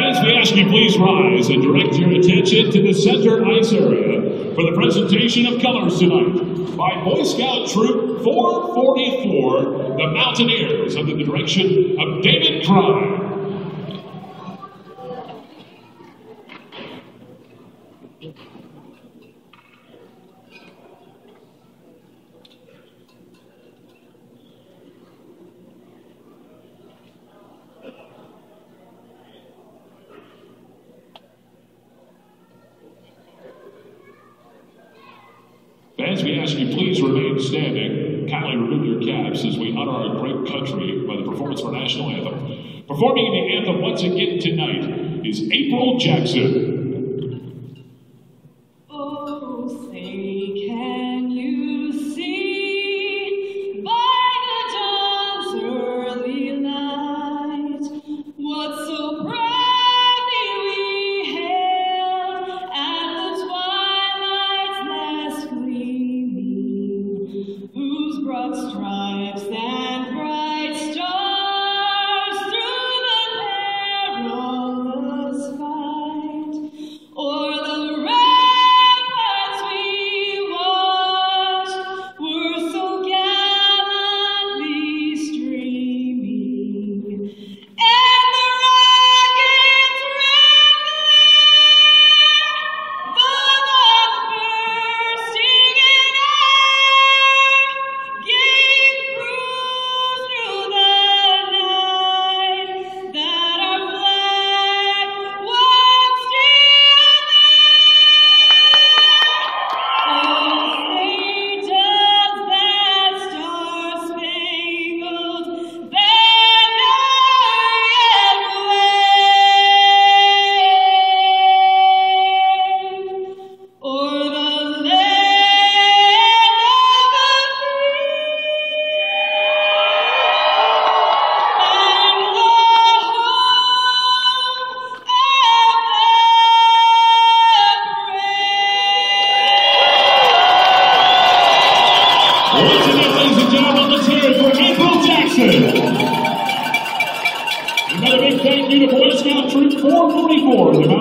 Fans, we ask you please rise and direct your attention to the center ice area for the presentation of colors tonight by Boy Scout Troop 444, the Mountaineers, under the direction of David Crye. Fans, we ask you please remain standing. Kindly remove your caps as we honor our great country by the performance of our national anthem. Performing the anthem once again tonight is April Jackson. Oh, say can you see by the dawn's early light what so proudly we hailed at the twilight's last gleaming, whose broad stripes and bright stars through the perilous fight o'er the ramparts we watched were so gallantly streaming, and the rockets rattling, the guns bursting in air, gave proof through the night that our flag was still there. Oh, say does that star-spangled banner yet wave o'er the land of the Once again, ladies and gentlemen, let's hear it for April Jackson. Another big thank you to Boy Scout Troop 444, the